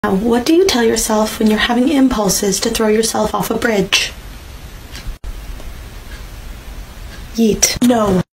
Now, what do you tell yourself when you're having impulses to throw yourself off a bridge? Yeet. No.